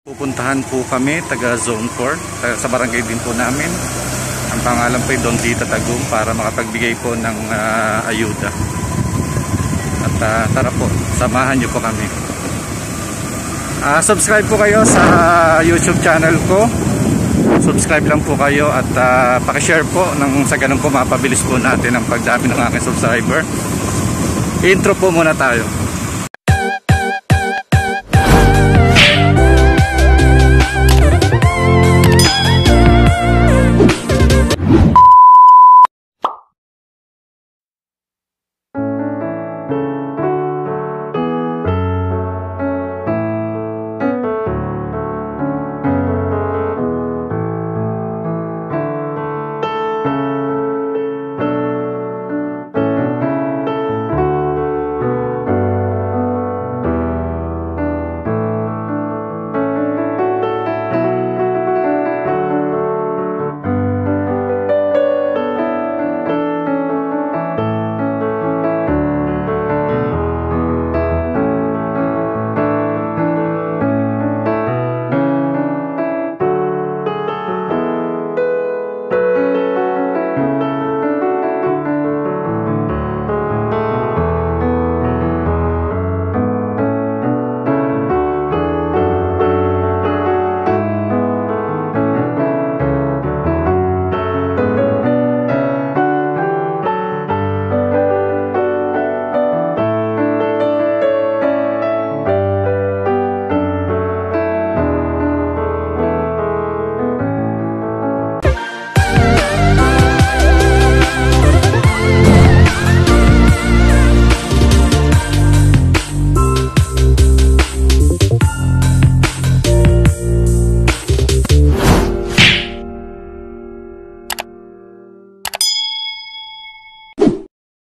Pupuntahan po kami taga Zone 4, sa barangay din po namin. Ang pangalan po ay Don Tita Tagum para makapagbigay po ng ayuda. At tara po, samahan niyo po kami. Subscribe po kayo sa YouTube channel ko. Subscribe lang po kayo at pakishare po sa ganun po mapabilis po natin ang pagdami ng aking subscriber. Intro po muna tayo.